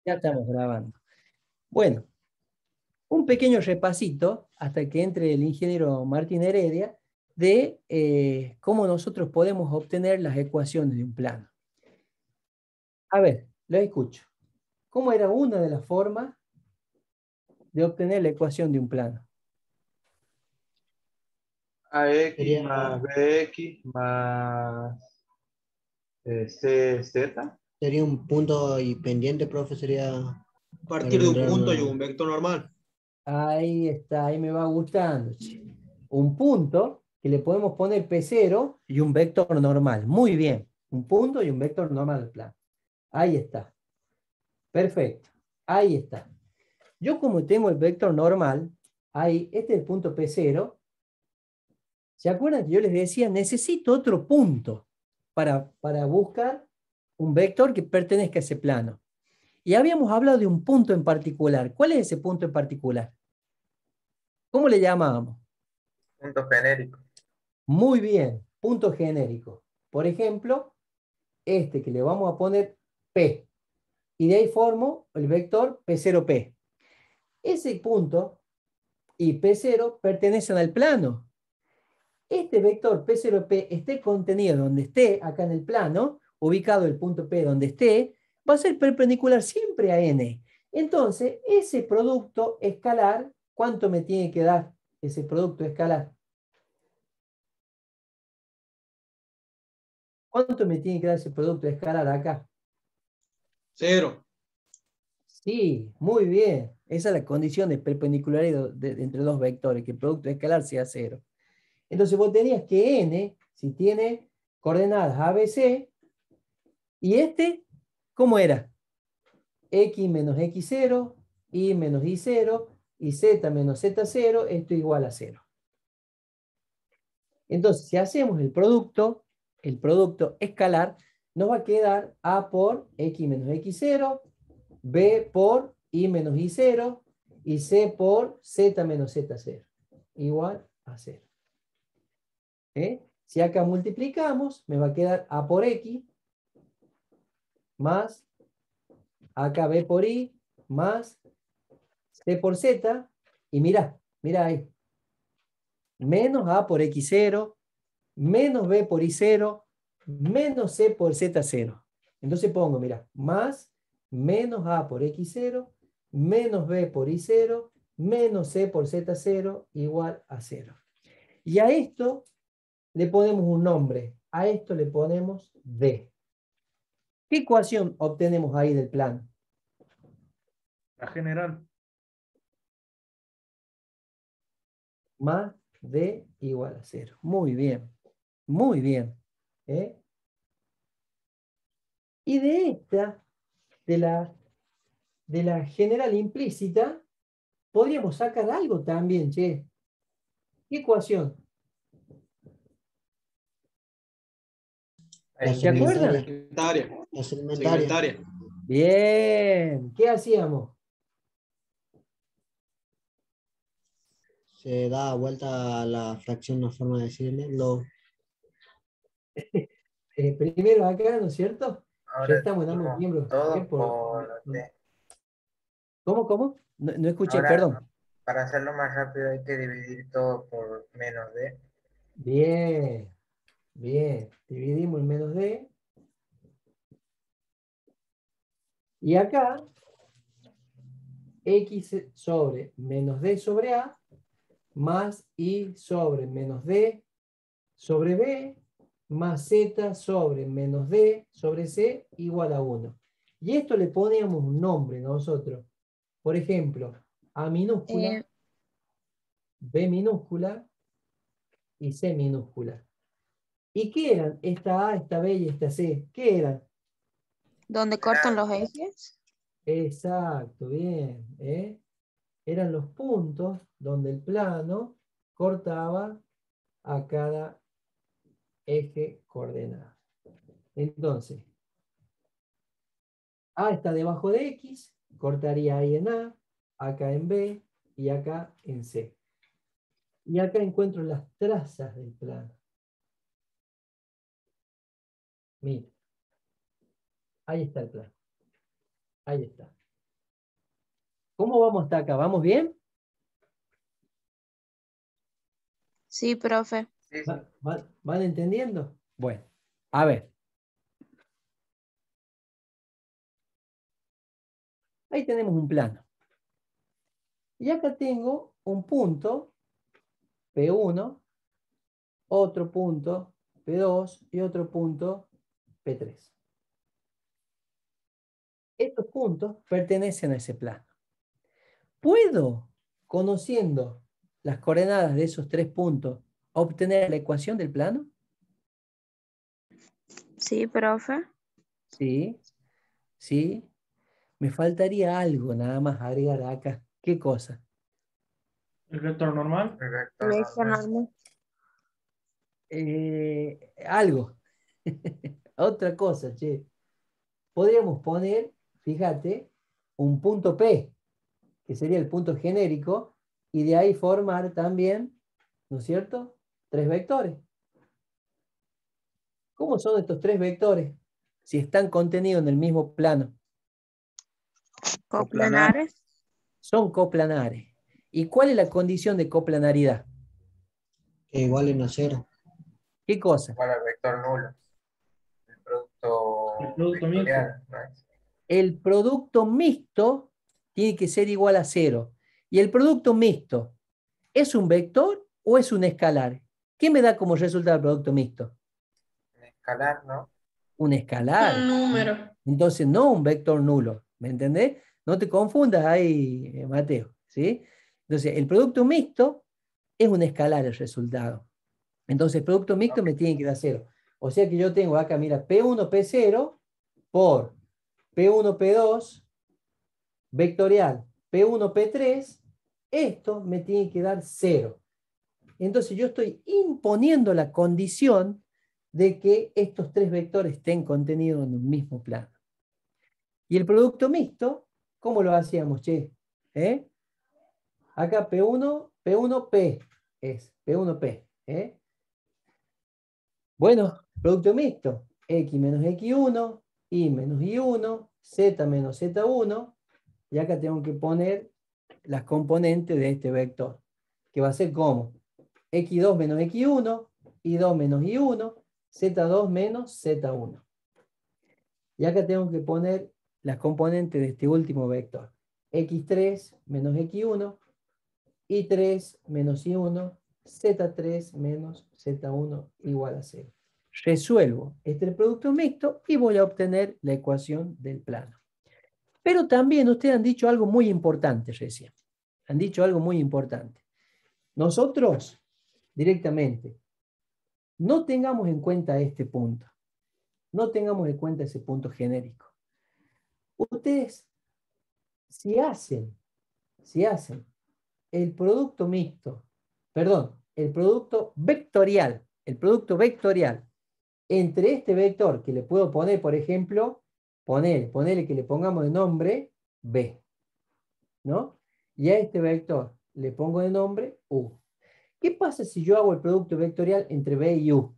Ya estamos grabando. Bueno, un pequeño repasito hasta que entre el ingeniero Martín Heredia de cómo nosotros podemos obtener las ecuaciones de un plano. A ver, lo escucho. ¿Cómo era una de las formas de obtener la ecuación de un plano? AX Sería, más BX más CZ. sería un punto y pendiente, profe, sería A para partir de un encontrar punto y un una... vector normal. Ahí está, ahí me va gustando, che. Un punto que le podemos poner P0 y un vector normal. Muy bien. Un punto y un vector normal al plano. Ahí está. Perfecto. Ahí está. Yo como tengo el vector normal, ahí, este es el punto P0. ¿Se acuerdan que yo les decía, necesito otro punto para buscar un vector que pertenezca a ese plano? Y habíamos hablado de un punto en particular. ¿Cuál es ese punto en particular? ¿Cómo le llamábamos? Punto genérico. Muy bien, punto genérico. Por ejemplo, este que le vamos a poner P. Y de ahí formo el vector P0P. Ese punto y P0 pertenecen al plano. Este vector P0P esté contenido donde esté, acá en el plano, ubicado el punto P donde esté, va a ser perpendicular siempre a N. Entonces, ese producto escalar, ¿cuánto me tiene que dar ese producto escalar? ¿Cuánto me tiene que dar ese producto escalar acá? 0. Sí, muy bien. Esa es la condición de perpendicularidad entre dos vectores, que el producto escalar sea cero. Entonces vos tenías que n, si tiene coordenadas ABC, y este, ¿cómo era? X menos X0, Y menos Y0, y Z menos Z0, esto igual a 0. Entonces, si hacemos el producto escalar, nos va a quedar A por X menos X0, B por Y menos Y0, y C por Z menos Z0, igual a 0. Si acá multiplicamos, me va a quedar A por X, más acá B por Y, más C por Z, y mira ahí, menos A por X0, menos B por Y0, menos C por Z0. Entonces pongo, mira, más, menos A por X0, menos B por Y0, menos C por Z0, igual a 0. Y a esto le ponemos un nombre. A esto le ponemos D. ¿Qué ecuación obtenemos ahí del plano? La general. Más D igual a 0. Muy bien. Muy bien. Y de esta, de la general implícita, podríamos sacar algo también, che. ¿Qué ecuación? La ¿Se acuerdan? segmentaria. Segmentaria. La segmentaria. Segmentaria. Bien. ¿Qué hacíamos? Se da vuelta a la fracción, una forma de decirle. Primero acá, ¿no es cierto? Ahora Restamos en ambos decimos miembros. todo por D. ¿Cómo, cómo? No, no escuché, Ahora, perdón. para hacerlo más rápido hay que dividir todo por menos D. Bien, bien. Dividimos el menos D. Y acá, X sobre menos D sobre A, más Y sobre menos D sobre B, más Z sobre menos D sobre C, igual a 1. Y esto le poníamos un nombre nosotros. Por ejemplo, A minúscula, B minúscula y C minúscula. ¿Y qué eran esta A, esta B y esta C? ¿Qué eran? ¿Dónde cortan los ejes? Exacto, bien. Eran los puntos donde el plano cortaba a cada eje coordenado. Entonces, A está debajo de X, cortaría ahí en A, acá en B y acá en C. Y acá encuentro las trazas del plano. Mira, ahí está el plano. Ahí está. ¿Cómo vamos hasta acá? ¿Vamos bien? Sí, profe. Sí, sí. ¿Van entendiendo? Bueno, a ver. Ahí tenemos un plano. Y acá tengo un punto, P1, otro punto, P2 y otro punto, P3. Estos puntos pertenecen a ese plano. ¿Puedo, conociendo las coordenadas de esos tres puntos, obtener la ecuación del plano? Sí, profe. Sí, sí. Me faltaría algo nada más agregar acá. ¿Qué cosa? El vector normal. El vector Vector normal. normal. Algo. Otra cosa, che. Podríamos poner, fíjate, un punto P, que sería el punto genérico, y de ahí formar también, ¿no es cierto?, tres vectores. ¿Cómo son estos tres vectores? Si están contenidos en el mismo plano. Coplanares. Son coplanares. ¿Y cuál es la condición de coplanaridad? Que igualen a cero. ¿Qué cosa? Igual al vector nulo. El El producto producto mixto. vectorial, ¿no es? El producto mixto tiene que ser igual a cero. ¿Y el producto mixto es un vector o es un escalar? ¿Qué me da como resultado el producto mixto? Un escalar, ¿no? Un escalar. Número. Entonces, no un vector nulo. ¿Me entendés? No te confundas ahí, Mateo. ¿Sí? Entonces, el producto mixto es un escalar el resultado. Entonces, el producto mixto Ok. me tiene que dar cero. O sea que yo tengo acá, mira, P1, P0 por P1, P2 vectorial P1, P3, esto me tiene que dar 0. Entonces yo estoy imponiendo la condición de que estos tres vectores estén contenidos en un mismo plano. Y el producto mixto, ¿cómo lo hacíamos, che? Acá P1, P1P es P1P. Bueno, producto mixto, X menos X1, Y menos Y1, Z menos Z1, y acá tengo que poner las componentes de este vector, que va a ser como x2 menos x1, y2 menos y1, z2 menos z1. Y acá tengo que poner las componentes de este último vector, x3 menos x1, y3 menos y1, z3 menos z1 igual a 0. Resuelvo este producto mixto y voy a obtener la ecuación del plano. Pero también ustedes han dicho algo muy importante recién. Han dicho algo muy importante. Nosotros, directamente, no tengamos en cuenta este punto. No tengamos en cuenta ese punto genérico. Ustedes, si hacen el producto mixto, perdón, el producto vectorial entre este vector que le puedo poner, por ejemplo, ponerle que le pongamos de nombre B, ¿no? Y a este vector le pongo de nombre U. ¿Qué pasa si yo hago el producto vectorial entre B y U?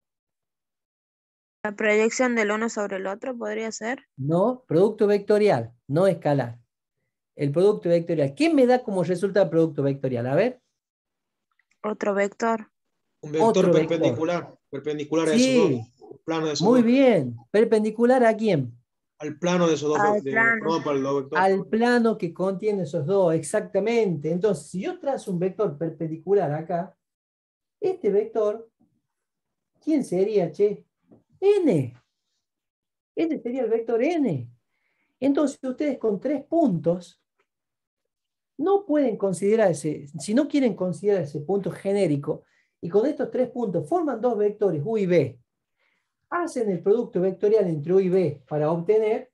La proyección del uno sobre el otro podría ser No, producto vectorial, no escalar. El producto vectorial. ¿Qué me da como resultado el producto vectorial? A ver, otro vector. Un vector otro vector. perpendicular a esos dos, Sí, plano de esos muy dos, bien. ¿Perpendicular a quién? al plano de esos dos, Al plano. perdón, para el dos vector. Al plano que contiene esos dos, exactamente. Entonces, si yo trazo un vector perpendicular acá, este vector, ¿quién sería, che? N. Este sería el vector N. Entonces, ustedes con 3 puntos no pueden considerar si no quieren considerar ese punto genérico, y con estos 3 puntos forman dos vectores U y B, hacen el producto vectorial entre U y B para obtener,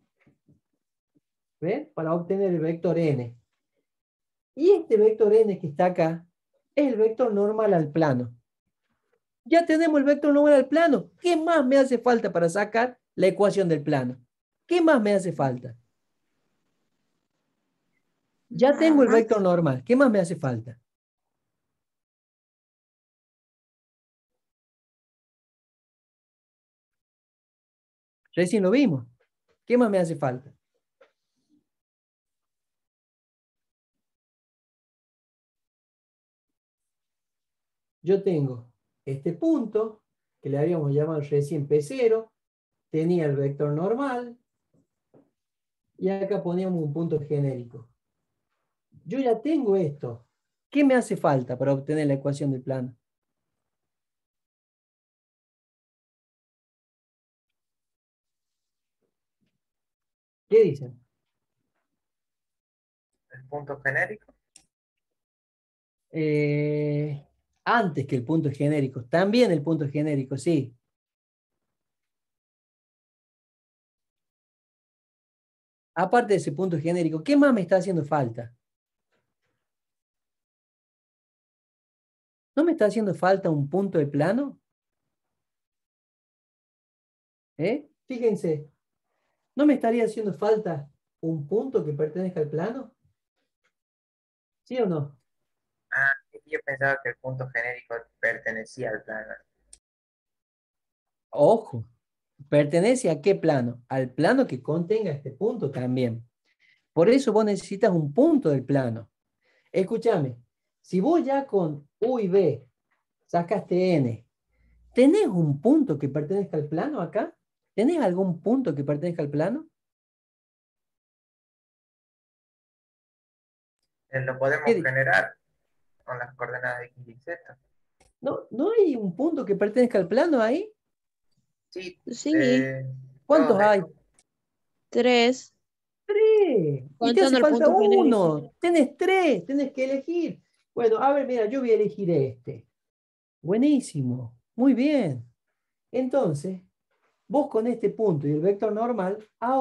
¿ven? Para obtener el vector N. Y este vector N que está acá es el vector normal al plano. Ya tenemos el vector normal al plano. ¿Qué más me hace falta para sacar la ecuación del plano? ¿Qué más me hace falta? Ya Nada tengo el más. vector normal. ¿Qué más me hace falta? Recién lo vimos. ¿Qué más me hace falta? yo tengo este punto, que le habíamos llamado recién P0, tenía el vector normal, y acá poníamos un punto genérico. Yo ya tengo esto. ¿Qué me hace falta para obtener la ecuación del plano? ¿Qué dicen? El punto genérico. Antes que el punto genérico. También el punto genérico, sí. Aparte de ese punto genérico, ¿qué más me está haciendo falta? ¿No me está haciendo falta un punto de plano? Fíjense, ¿no me estaría haciendo falta un punto que pertenezca al plano? ¿Sí o no? Ah, yo pensaba que el punto genérico pertenecía al plano. Ojo, ¿pertenece a qué plano? Al plano que contenga este punto también. Por eso vos necesitas un punto del plano. Escúchame, si vos ya con U y B sacaste N, ¿tenés un punto que pertenezca al plano acá? ¿Tenés algún punto que pertenezca al plano? Lo podemos generar con las coordenadas X y Z. ¿No hay un punto que pertenezca al plano ahí? Sí, Sí, ¿Cuántos todos hay? 3, Tres. Y te hace contando el falta punto genérico. uno. Tenés tres, tenés que elegir. Bueno, a ver, mira, yo voy a elegir este. Buenísimo, muy bien. Entonces, vos con este punto y el vector normal,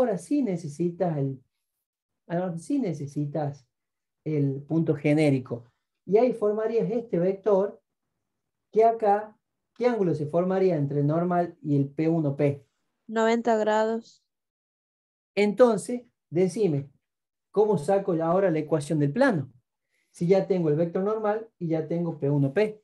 ahora sí necesitas el punto genérico. Y ahí formarías este vector que acá, ¿qué ángulo se formaría entre el normal y el P1P? 90 grados. Entonces, decime, ¿cómo saco ahora la ecuación del plano? Si ya tengo el vector normal y ya tengo P1P.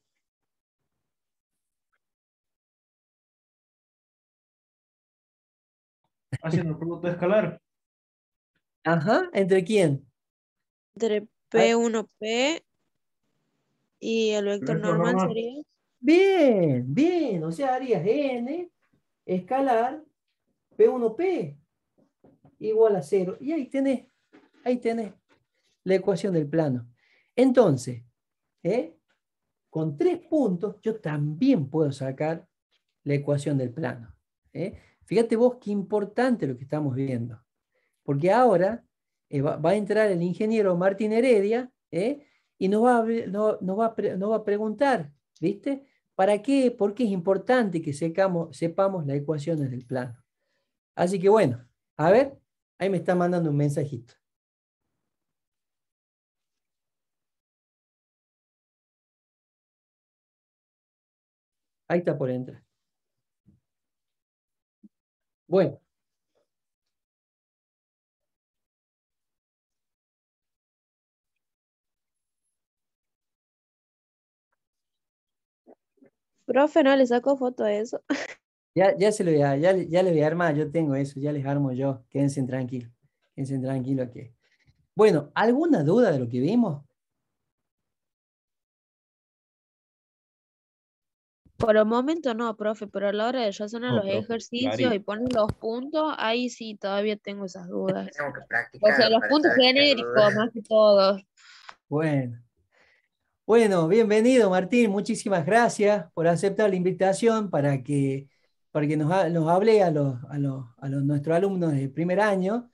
Haciendo producto escalar. Ajá, ¿entre quién? Entre Ah, P1P y el vector Vector normal normal. sería. bien, bien. O sea, harías N escalar P1P igual a 0. Y ahí tenés la ecuación del plano. Entonces, con 3 puntos, yo también puedo sacar la ecuación del plano. Fíjate vos qué importante lo que estamos viendo. Porque ahora va a entrar el ingeniero Martín Heredia y nos va a preguntar, ¿viste? ¿Para qué? Porque es importante que sepamos las ecuaciones del plano. Así que bueno, a ver, ahí me está mandando un mensajito. Ahí está por entrar. Bueno, Profe, ¿no le sacó foto a eso? ya le voy a armar, yo tengo eso, ya les armo yo. Quédense tranquilos que. Bueno, ¿alguna duda de lo que vimos? Por el momento no, profe, pero a la hora de razonar No, los profe, ejercicios y clarito. poner los puntos, ahí sí todavía tengo esas dudas. Tenemos que O sea, practicar los para puntos saber qué genéricos dudas. más que todo. Bueno. Bueno, bienvenido Martín, muchísimas gracias por aceptar la invitación para que nos hable a nuestros alumnos del primer año.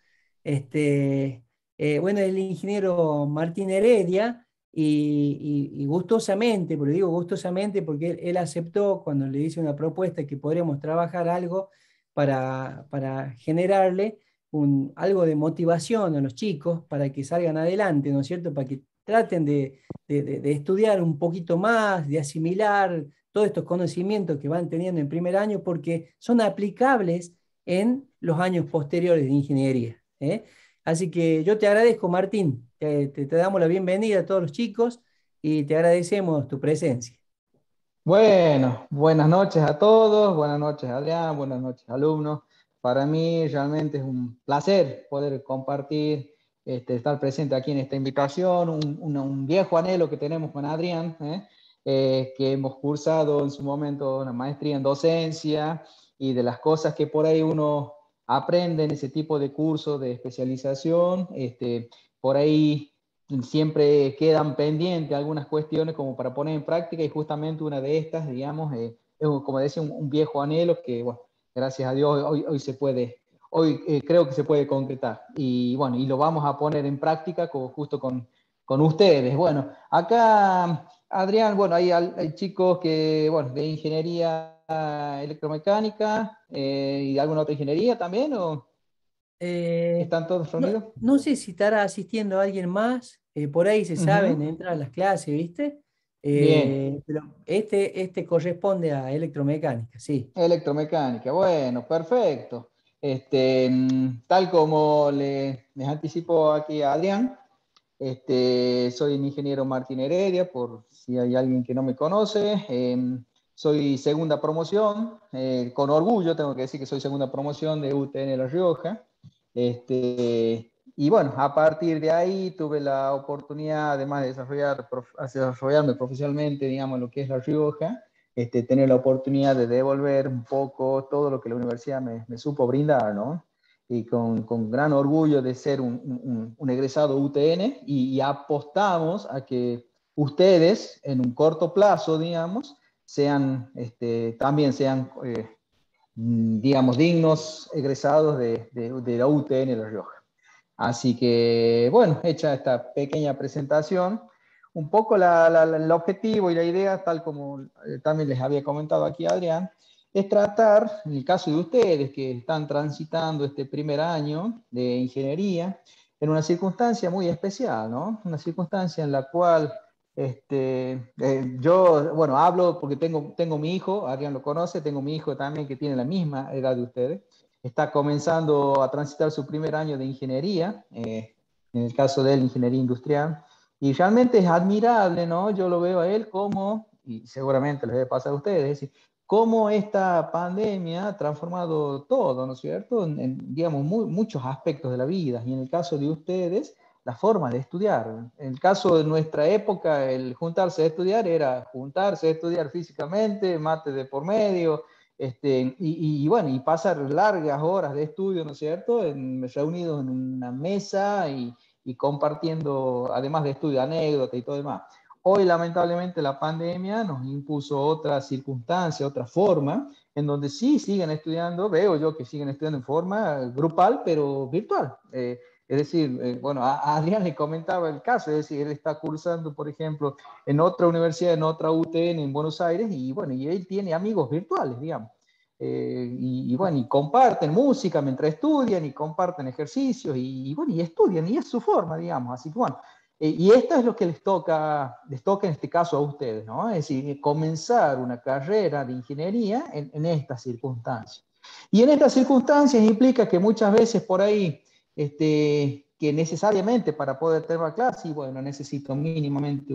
Bueno, el ingeniero Martín Heredia y gustosamente, pero digo gustosamente porque él aceptó cuando le hice una propuesta que podríamos trabajar algo para generarle algo de motivación a los chicos para que salgan adelante, ¿no es cierto? Para que traten de estudiar un poquito más, de asimilar todos estos conocimientos que van teniendo en primer año, porque son aplicables en los años posteriores de ingeniería. Así que yo te agradezco, Martín, te damos la bienvenida a todos los chicos y te agradecemos tu presencia. Bueno, buenas noches a todos, buenas noches Adrián, buenas noches alumnos. Para mí realmente es un placer poder compartir, estar presente aquí en esta invitación, un viejo anhelo que tenemos con Adrián, que hemos cursado en su momento una maestría en docencia y de las cosas que por ahí uno aprende en ese tipo de cursos de especialización, por ahí siempre quedan pendientes algunas cuestiones como para poner en práctica y justamente una de estas, digamos, es como decía, un viejo anhelo que, bueno, gracias a Dios hoy se puede, hoy creo que se puede concretar y bueno, y lo vamos a poner en práctica justo con ustedes. Bueno, acá, Adrián, bueno, hay chicos que, bueno, de ingeniería electromecánica y alguna otra ingeniería también, ¿o Eh, están todos no, reunidos? no sé si estará asistiendo alguien más, por ahí se saben Ujú. entrar a las clases, ¿viste? Bien, Pero este corresponde a electromecánica, sí. electromecánica, bueno, perfecto. Tal como les anticipo aquí a Adrián, soy el ingeniero Martín Heredia, por si hay alguien que no me conoce. Soy segunda promoción, con orgullo tengo que decir que soy segunda promoción de UTN La Rioja. Y bueno, a partir de ahí tuve la oportunidad, además de desarrollarme profesionalmente, digamos, lo que es La Rioja, tener la oportunidad de devolver un poco todo lo que la universidad me supo brindar, ¿no? Y con gran orgullo de ser un egresado UTN y apostamos a que ustedes en un corto plazo, digamos, también sean, digamos, dignos egresados de la UTN de La Rioja. Así que, bueno, hecha esta pequeña presentación, un poco el objetivo y la idea, tal como también les había comentado aquí Adrián, es tratar, en el caso de ustedes que están transitando este primer año de ingeniería, en una circunstancia muy especial, ¿no? Una circunstancia en la cual yo, bueno, hablo porque tengo mi hijo, Adrián lo conoce, tengo mi hijo también que tiene la misma edad de ustedes, está comenzando a transitar su primer año de ingeniería, en el caso de él, ingeniería industrial, y realmente es admirable, ¿no? Yo lo veo a él como, y seguramente les debe pasar a ustedes, es decir, cómo esta pandemia ha transformado todo, ¿no es cierto? Digamos, muchos aspectos de la vida, y en el caso de ustedes, la forma de estudiar. En el caso de nuestra época, el juntarse a estudiar era juntarse a estudiar físicamente, mate de por medio, y bueno, y pasar largas horas de estudio, ¿no es cierto?, reunidos en una mesa y compartiendo, además de estudio, anécdotas y todo demás. Hoy, lamentablemente, la pandemia nos impuso otra circunstancia, otra forma, en donde sí siguen estudiando, veo yo que siguen estudiando en forma grupal, pero virtual. Es decir, bueno, a Adrián le comentaba el caso, es decir, él está cursando, por ejemplo, en otra universidad, en otra UTN en Buenos Aires, y bueno, y él tiene amigos virtuales, digamos. Y bueno, y comparten música mientras estudian, y comparten ejercicios, y bueno, y estudian, y es su forma, digamos. Así que bueno, y esto es lo que les toca en este caso a ustedes, ¿no? Es decir, comenzar una carrera de ingeniería en estas circunstancias. Y en estas circunstancias implica que muchas veces por ahí, que necesariamente para poder tener clase, y bueno, necesito mínimamente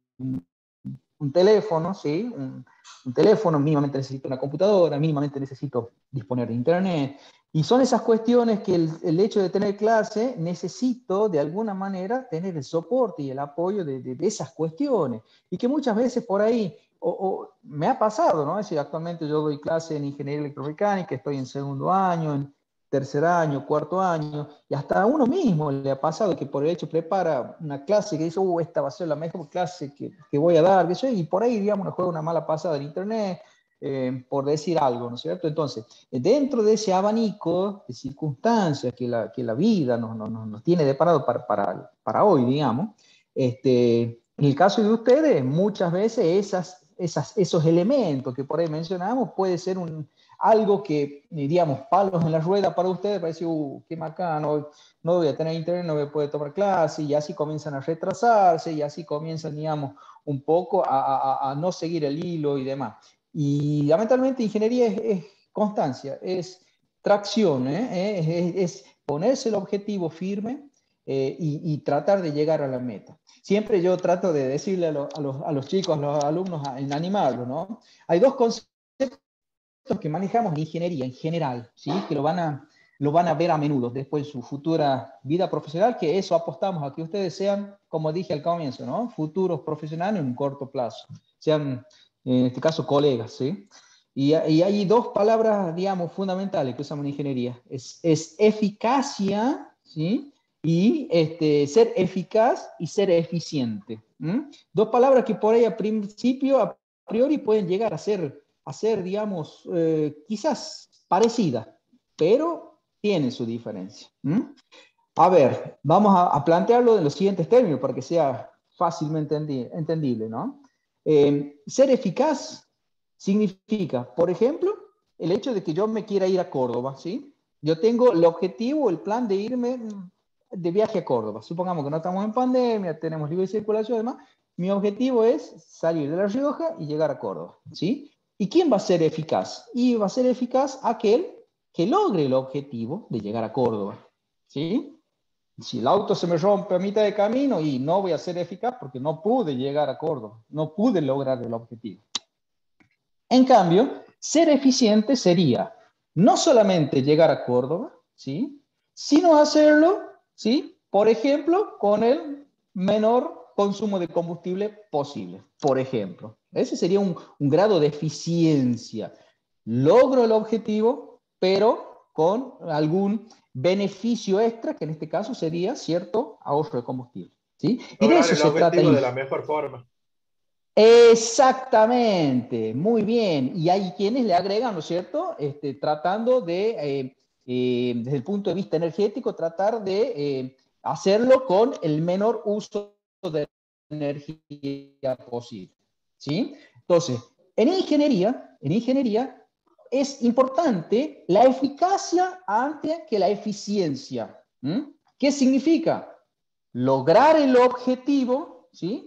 un teléfono, ¿sí? Un teléfono, mínimamente necesito una computadora, mínimamente necesito disponer de internet. Y son esas cuestiones que el hecho de tener clase, necesito de alguna manera tener el soporte y el apoyo de esas cuestiones. Y que muchas veces por ahí, me ha pasado, ¿no? Es decir, actualmente yo doy clase en ingeniería electromecánica, estoy en segundo año, en tercer año, cuarto año, y hasta a uno mismo le ha pasado que por el hecho prepara una clase que dice, esta va a ser la mejor clase que voy a dar, y por ahí, digamos, nos juega una mala pasada en internet, por decir algo, ¿no es cierto? Entonces, dentro de ese abanico de circunstancias que la vida nos tiene deparado para hoy, digamos, en el caso de ustedes, muchas veces esos elementos que por ahí mencionamos puede ser algo que, digamos, palos en la rueda para ustedes, parece, qué macano, no voy a tener internet, no voy a poder tomar clase, y así comienzan a retrasarse, y así comienzan, digamos, un poco a no seguir el hilo y demás. Y lamentablemente ingeniería es constancia, es tracción, es ponerse el objetivo firme, y tratar de llegar a la meta. Siempre yo trato de decirle a los chicos, a los alumnos, en animarlos, ¿no? Hay dos conceptos que manejamos en ingeniería en general, ¿sí? Que lo van a ver a menudo después de su futura vida profesional, que eso apostamos a que ustedes sean, como dije al comienzo, ¿no? Futuros profesionales en un corto plazo. sean, en este caso, colegas, ¿sí? Y hay dos palabras, digamos, fundamentales que usamos en ingeniería. Es eficacia, ¿sí? Y ser eficaz y ser eficiente. Dos palabras que por ahí a priori pueden llegar a ser digamos, quizás parecidas, pero tienen su diferencia. A ver, vamos a plantearlo en los siguientes términos para que sea fácilmente entendible, ¿no? Ser eficaz significa, por ejemplo, el hecho de que yo me quiera ir a Córdoba, ¿sí? Yo tengo el objetivo, el plan de irme de viaje a Córdoba. Supongamos que no estamos en pandemia, tenemos libre circulación y demás. Mi objetivo es salir de La Rioja y llegar a Córdoba, ¿sí? ¿Y quién va a ser eficaz? Y va a ser eficaz aquel que logre el objetivo de llegar a Córdoba, ¿sí? Si el auto se me rompe a mitad de camino y no voy a ser eficaz porque no pude llegar a Córdoba, no pude lograr el objetivo. En cambio, ser eficiente sería no solamente llegar a Córdoba, ¿sí? Sino hacerlo, ¿sí? Por ejemplo, con el menor consumo de combustible posible, por ejemplo. Ese sería un grado de eficiencia. Logro el objetivo, pero con algún beneficio extra, que en este caso sería cierto ahorro de combustible, ¿sí? Y de Lograr eso el se trata. objetivo de la mejor forma. Exactamente, muy bien. Y hay quienes le agregan, ¿no es cierto? Tratando de, desde el punto de vista energético, tratar de hacerlo con el menor uso de energía posible, ¿sí? Entonces, en ingeniería es importante la eficacia antes que la eficiencia. ¿Qué significa? Lograr el objetivo, ¿sí?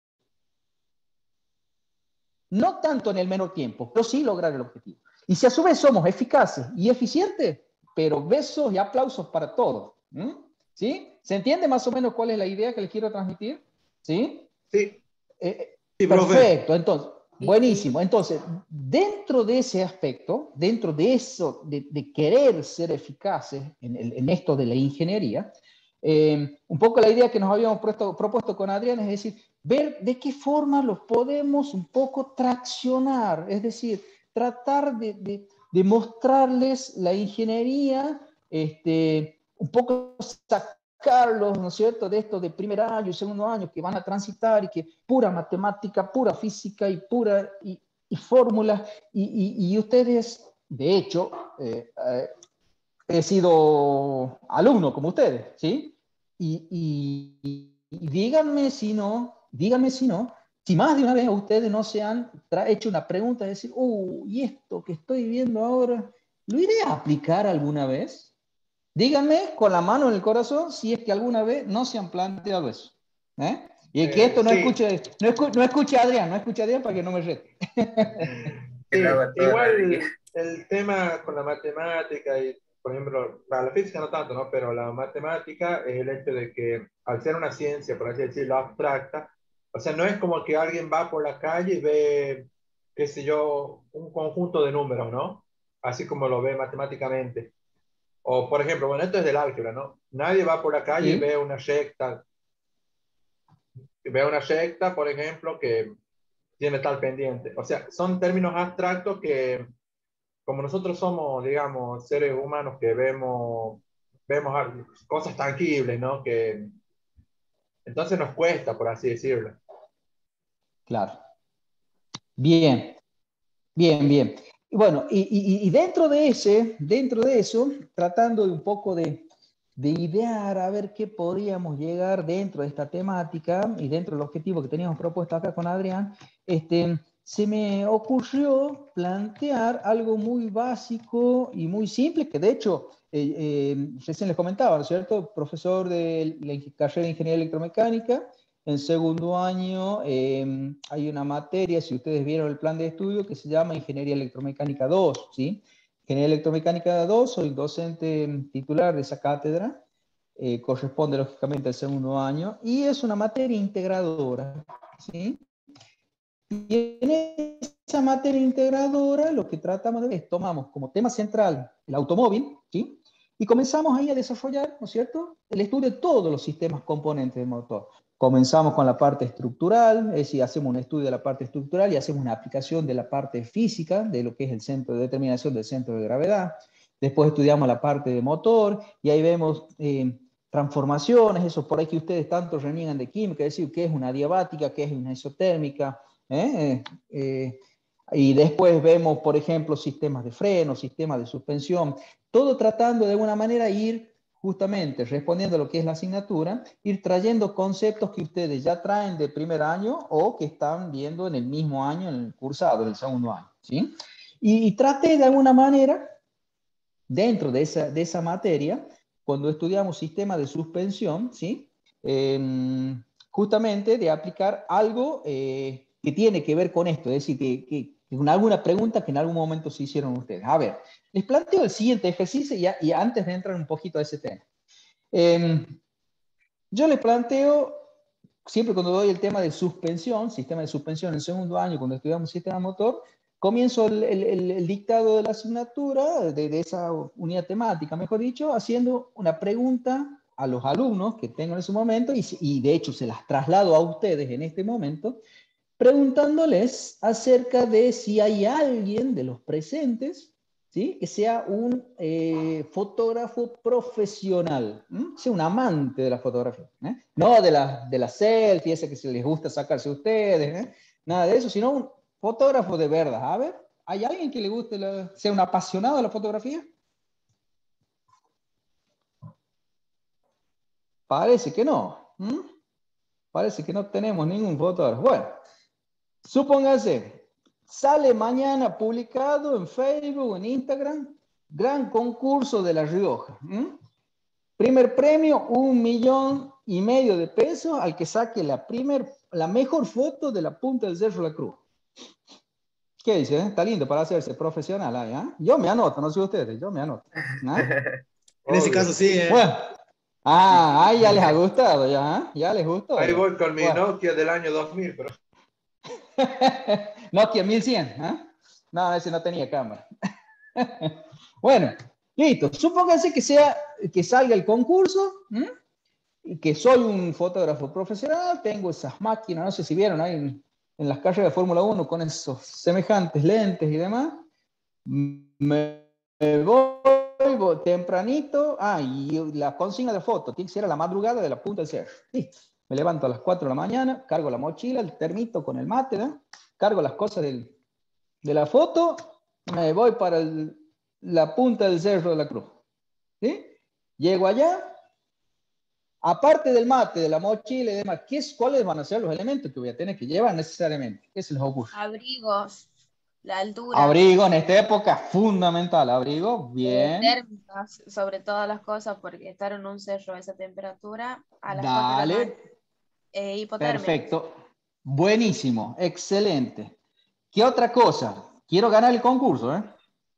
No tanto en el menor tiempo, pero sí lograr el objetivo. Y si a su vez somos eficaces y eficientes, pero besos y aplausos para todos. ¿Sí? ¿Se entiende más o menos cuál es la idea que les quiero transmitir? ¿Sí? Sí, sí, profe. Perfecto, entonces, buenísimo. Entonces, dentro de ese aspecto, dentro de eso, de querer ser eficaces en esto de la ingeniería, un poco la idea que nos habíamos propuesto con Adrián es decir, ver de qué forma los podemos un poco traccionar, es decir, tratar de mostrarles la ingeniería, un poco sacarlos, ¿no es cierto?, de esto de primer año y segundo año que van a transitar y que pura matemática, pura física y pura y fórmulas, y ustedes, de hecho, he sido alumno como ustedes, ¿sí? Y díganme si no, si más de una vez ustedes no se han hecho una pregunta de decir, y esto que estoy viendo ahora, ¿lo iré a aplicar alguna vez? Díganme con la mano en el corazón si es que alguna vez no se han planteado eso. Y que esto no, Sí. no escuche a Adrián, para que no me rete. Sí, igual el tema con la matemática y, por ejemplo, para la física no tanto, ¿no? Pero la matemática es el hecho de que al ser una ciencia, por así decirlo, abstracta, o sea, no es como que alguien va por la calle y ve, qué sé yo, un conjunto de números, ¿no? Así como lo ve matemáticamente. O, por ejemplo, bueno, esto es del álgebra, ¿no? Nadie va por la calle y ¿Sí? ve una recta, por ejemplo, que tiene tal pendiente. O sea, son términos abstractos que, como nosotros somos, digamos, seres humanos que vemos cosas tangibles, ¿no? Que entonces nos cuesta, por así decirlo. Claro. Bien. Y bueno, y dentro de eso, tratando de un poco de idear a ver qué podríamos llegar dentro de esta temática y dentro del objetivo que teníamos propuesto acá con Adrián, se me ocurrió plantear algo muy básico y muy simple, que de hecho, recién les comentaba, ¿no es cierto? Profesor de la carrera de Ingeniería Electromecánica. En segundo año hay una materia, si ustedes vieron el plan de estudio, que se llama Ingeniería Electromecánica 2, ¿sí? Ingeniería Electromecánica 2, soy docente titular de esa cátedra, corresponde lógicamente al segundo año, y es una materia integradora, ¿sí? Y en esa materia integradora lo que tratamos de es tomamos como tema central el automóvil, ¿sí? Y comenzamos ahí a desarrollar, ¿no es cierto?, el estudio de todos los sistemas componentes del motor. comenzamos con la parte estructural, es decir, hacemos un estudio de la parte estructural y hacemos una aplicación de la parte física, de lo que es el centro de determinación del centro de gravedad. Después estudiamos la parte de motor y ahí vemos transformaciones, eso por ahí que ustedes tanto reniegan de química, es decir, qué es una adiabática, qué es una isotérmica. Y después vemos, por ejemplo, sistemas de freno, sistemas de suspensión, todo tratando de alguna manera ir justamente respondiendo a lo que es la asignatura, ir trayendo conceptos que ustedes ya traen de primer año o que están viendo en el mismo año, en el cursado, en el segundo año, ¿sí? Y traté de alguna manera, dentro de esa materia, cuando estudiamos sistema de suspensión, ¿sí? Justamente de aplicar algo que tiene que ver con esto, es decir, que alguna pregunta que en algún momento se hicieron ustedes. A ver, les planteo el siguiente ejercicio y antes de entrar un poquito a ese tema. Yo les planteo, siempre cuando doy el tema de suspensión, sistema de suspensión en el segundo año, cuando estudiamos sistema motor, comienzo el dictado de la asignatura, de esa unidad temática, mejor dicho, haciendo una pregunta a los alumnos que tengo en ese momento y de hecho se las traslado a ustedes en este momento, preguntándoles acerca de si hay alguien de los presentes, ¿sí?, que sea un fotógrafo profesional, sea un amante de la fotografía, no de la selfie, ese que se les gusta sacarse a ustedes, nada de eso, sino un fotógrafo de verdad. A ver, ¿hay alguien que le guste, sea un apasionado de la fotografía? Parece que no. Parece que no tenemos ningún fotógrafo. Bueno, supóngase, sale mañana publicado en Facebook, en Instagram, gran concurso de La Rioja. Primer premio, 1,5 millones de pesos al que saque la mejor foto de la punta del Cerro La Cruz. ¿Qué dice? Está lindo para hacerse profesional ahí, ¿eh? Yo me anoto, no sé ustedes, yo me anoto. En ese caso sí, Bueno, ahí ya les ha gustado, ya, ya les gustó. Ahí ya. voy con mi Bueno. Nokia del año 2000, pero... Nokia 1100, ¿eh? No, ese no tenía cámara. Bueno, listo. Supóngase que salga el concurso, y que soy un fotógrafo profesional, tengo esas máquinas, no sé si vieron ahí en las carreras de Fórmula 1 con esos semejantes lentes y demás. Me voy tempranito. Y la consigna de foto tiene que ser a la madrugada de la punta del cerro. Listo. Me levanto a las 4 de la mañana, cargo la mochila, el termito con el mate, ¿no? Cargo las cosas de la foto, me voy para la punta del Cerro de la Cruz. ¿Sí? Llego allá, aparte del mate, de la mochila y demás, ¿cuáles van a ser los elementos que voy a tener que llevar necesariamente? ¿Qué se les ocurre? Abrigos, la altura. Abrigo en esta época, fundamental, abrigo, bien. Térmicas, sobre todas las cosas, porque estar en un cerro a esa temperatura a las 4 de la Dale, noche, hipotermia. perfecto, buenísimo, excelente. ¿Qué otra cosa? Quiero ganar el concurso, ¿eh?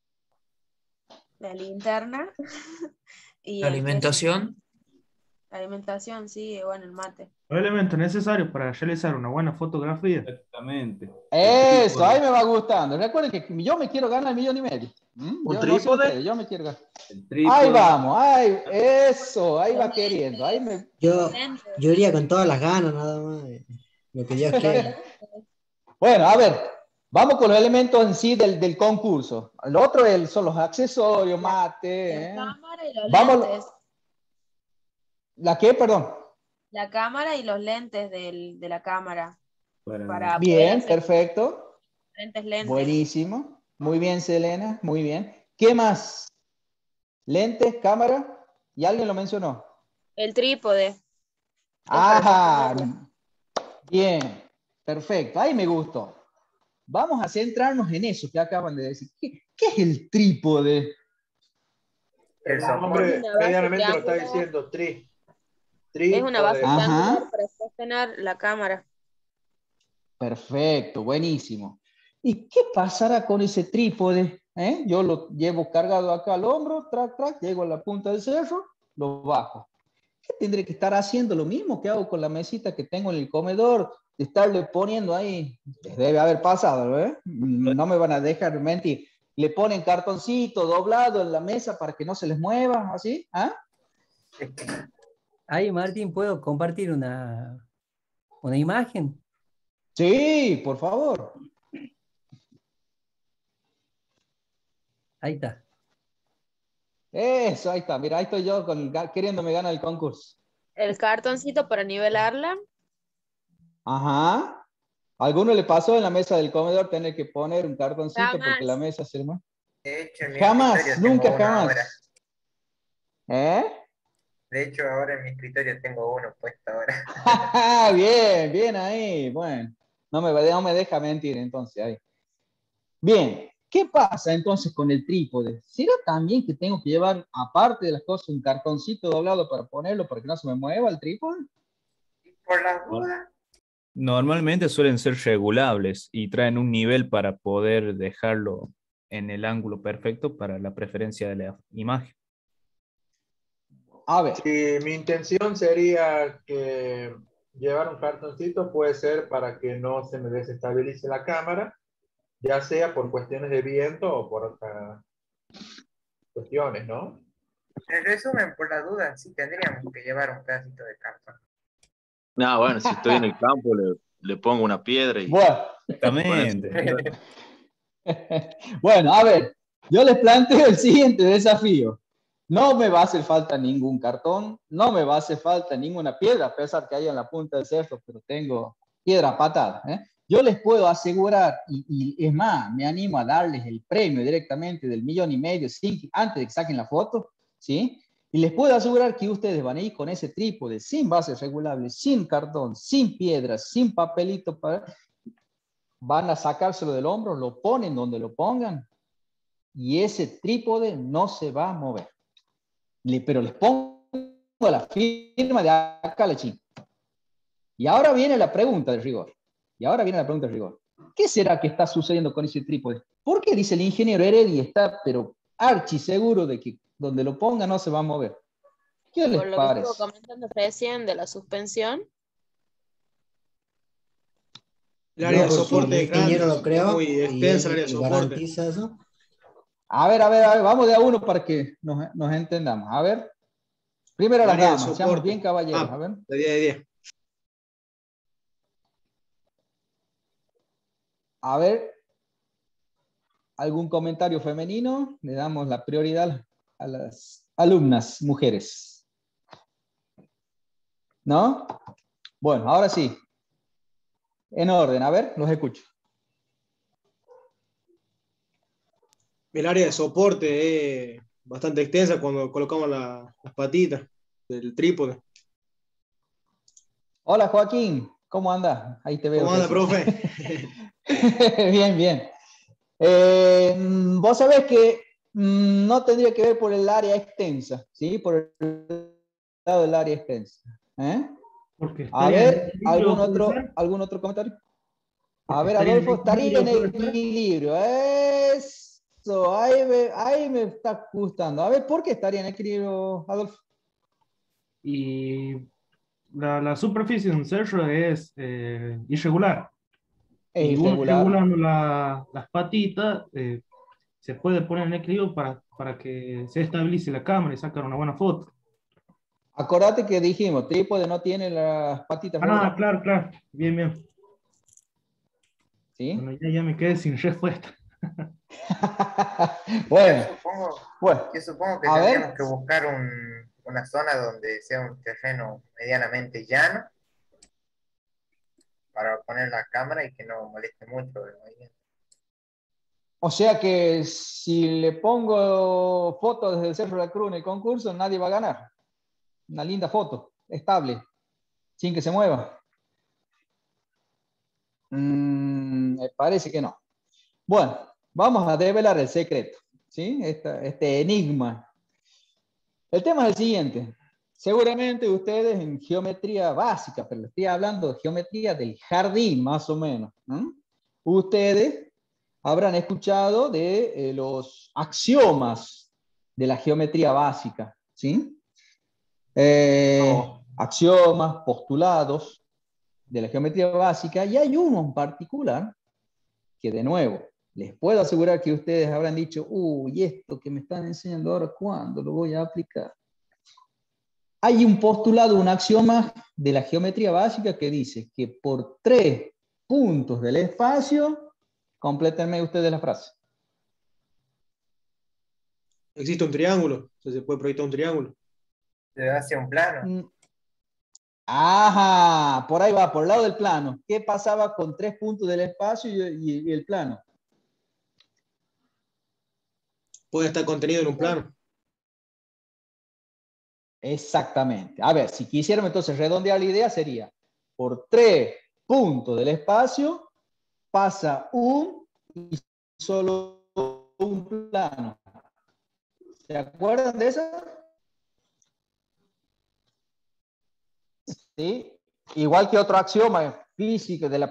La linterna. Y La alimentación. la alimentación, sí, bueno, el mate. Los elementos necesarios para realizar una buena fotografía. Exactamente. Eso, ahí me va gustando. Recuerden que yo me quiero ganar 1,5 millones. ¿Un trípode? Yo me quiero ganar. Trípode. Ahí vamos, eso, ahí va queriendo. Yo iría con todas las ganas, nada más. Lo que Dios quiera. Bueno, a ver, vamos con los elementos en sí del concurso. El otro son los accesorios, mate. La cámara y los Vamos. lentes. ¿La qué? Perdón. La cámara y los lentes de la cámara. Para Bien, perfecto. Lentes. Buenísimo. Muy bien, Selena. Muy bien. ¿Qué más? Lentes, cámara. ¿Y alguien lo mencionó? El trípode. Ajá. Bien. Perfecto. Ahí me gustó. Vamos a centrarnos en eso que acaban de decir. ¿Qué es el trípode? El nombre medianamente lo está diciendo es una base triangular para sostener la cámara. Perfecto, buenísimo. ¿Y qué pasará con ese trípode? Yo lo llevo cargado acá al hombro, llego a la punta del cerro, lo bajo. ¿Qué tendré que estar haciendo? Lo mismo que hago con la mesita que tengo en el comedor, de estarle poniendo ahí, debe haber pasado, no me van a dejar mentir. Le ponen cartoncito doblado en la mesa para que no se les mueva, así, Ahí, Martín, puedo compartir una una imagen. Sí, por favor. Ahí está. Eso, ahí está. Mira, ahí estoy yo queriéndome ganar el concurso. El cartoncito para nivelarla. Ajá. ¿A alguno le pasó en la mesa del comedor tener que poner un cartoncito Jamás. porque la mesa se armó? De hecho, en mi Jamás, escritorio nunca tengo uno jamás. ahora. ¿Eh? De hecho, ahora en mi escritorio tengo uno puesto ahora. Bien, bien ahí. Bueno, no me deja mentir entonces ahí. Bien, ¿qué pasa entonces con el trípode? ¿Será también que tengo que llevar, aparte de las cosas, un cartoncito doblado para ponerlo para que no se me mueva el trípode? Y por las dudas, Normalmente suelen ser regulables y traen un nivel para poder dejarlo en el ángulo perfecto para la preferencia de la imagen. A ver. Si mi intención sería que llevar un cartoncito, puede ser para que no se me desestabilice la cámara, ya sea por cuestiones de viento o por otras cuestiones, ¿no? en resumen, por las dudas, sí tendríamos que llevar un pedacito de cartón. No, bueno, si estoy en el campo, le pongo una piedra y... Bueno, exactamente. Bueno, a ver, yo les planteo el siguiente desafío. No me va a hacer falta ningún cartón, no me va a hacer falta ninguna piedra, a pesar que hay en la punta del cerro, pero tengo piedra patada. Yo les puedo asegurar, y es más, me animo a darles el premio directamente del 1,5 millones antes de que saquen la foto, ¿sí? Y les puedo asegurar que ustedes van a ir con ese trípode, sin bases regulables, sin cartón, sin piedras, sin papelito, van a sacárselo del hombro, lo ponen donde lo pongan, y ese trípode no se va a mover. Pero les pongo la firma de acá la chica. Y ahora viene la pregunta de rigor. ¿Qué será que está sucediendo con ese trípode? ¿Por qué dice el ingeniero Heredia está, pero archi seguro de que donde lo ponga no se va a mover? ¿Qué les Por lo parece? que estuvo comentando recién de la suspensión. El área de Yo, soporte sí, es grande, ingeniero lo creo, muy extensa el área de soporte. ¿Garantiza eso? A ver, vamos de a uno para que nos entendamos. A ver, primero las damas, seamos bien caballeros. A ver. De 10 de 10. A ver, ¿algún comentario femenino? Le damos la prioridad a las alumnas, mujeres. ¿No? Bueno, ahora sí. En orden, a ver, los escucho. El área de soporte es bastante extensa cuando colocamos las patitas del trípode. Hola Joaquín, ¿cómo andas? Ahí te veo. ¿Cómo anda, profe? Bien, bien. Vos sabés que no tendría que ver por el área extensa, ¿sí? Por el lado del área extensa. A ver, ¿algún otro comentario? A ver, Adolfo, estaría en equilibrio. Eso, ahí me está gustando. A ver, ¿por qué estaría en equilibrio, Adolfo? Y la superficie de un cerro es irregular. Es y uno irregular. regulando las patitas se puede poner en equilibrio para que se estabilice la cámara y sacar una buena foto. Acordate que dijimos, trípode no tiene las patitas. Ah, claro. Bien. ¿Sí? Bueno, ya me quedé sin respuesta. Bueno, yo supongo que a tendríamos ver. que buscar una zona donde sea un terreno medianamente llano para poner la cámara y que no moleste mucho el movimiento. O sea que si le pongo fotos desde el Cerro de la Cruz en el concurso, nadie va a ganar. Una linda foto, estable, sin que se mueva. Me parece que no. Bueno, vamos a develar el secreto, ¿sí? Este enigma. El tema es el siguiente. Seguramente ustedes en geometría básica, pero les estoy hablando de geometría del jardín, más o menos, ¿no? Ustedes habrán escuchado de los axiomas de la geometría básica, ¿sí? Axiomas, postulados de la geometría básica, y hay uno en particular que, de nuevo, les puedo asegurar que ustedes habrán dicho, uy, esto que me están enseñando ahora, ¿cuándo lo voy a aplicar? Hay un postulado, un axioma de la geometría básica que dice que por 3 puntos del espacio, complétenme ustedes la frase. Existe un triángulo, se puede proyectar un triángulo. Se hace un plano. Ajá, por ahí va, por el lado del plano. ¿Qué pasaba con 3 puntos del espacio y el plano? Puede estar contenido en un plano. Exactamente. A ver, si quisiéramos entonces redondear la idea, sería por 3 puntos del espacio pasa un y solo un plano. ¿Se acuerdan de esa? ¿Sí? Igual que otro axioma físico de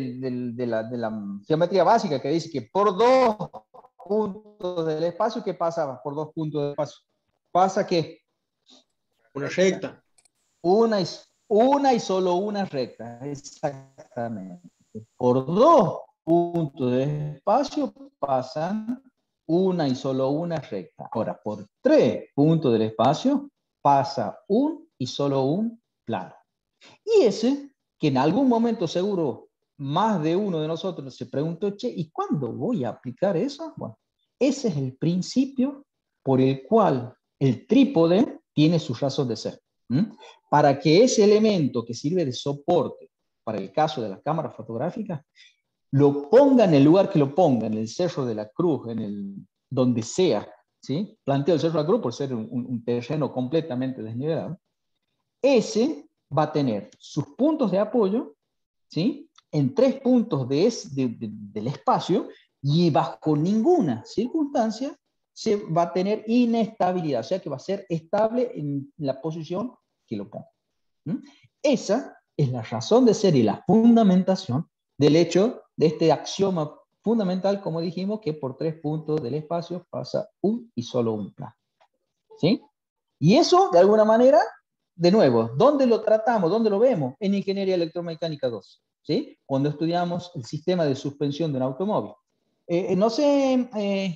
la geometría básica que dice que por 2 puntos del espacio, ¿qué pasaba? Por 2 puntos del espacio. ¿Pasa qué? Una recta. Una y solo una recta. Exactamente. Por 2 puntos de espacio pasan una y solo una recta. Ahora, por 3 puntos del espacio pasa un y solo un plano. Y ese, que en algún momento seguro más de uno de nosotros se preguntó, che, ¿y cuándo voy a aplicar eso? Bueno, ese es el principio por el cual el trípode tiene su razón de ser. Para que ese elemento que sirve de soporte para el caso de la cámara fotográfica, lo ponga en el lugar que lo ponga, en el Cerro de la Cruz, donde sea, ¿sí? Planteo el Cerro de la Cruz por ser un terreno completamente desnivelado. Ese va a tener sus puntos de apoyo, ¿sí? En 3 puntos del espacio, y bajo ninguna circunstancia se va a tener inestabilidad, o sea que va a ser estable en la posición que lo ponga. Esa es la razón de ser y la fundamentación del hecho de este axioma fundamental, como dijimos, que por 3 puntos del espacio pasa un y solo un plano. ¿Sí? Y eso, de alguna manera, de nuevo, ¿dónde lo tratamos? ¿Dónde lo vemos? En Ingeniería Electromecánica 2, ¿sí? Cuando estudiamos el sistema de suspensión de un automóvil. No sé,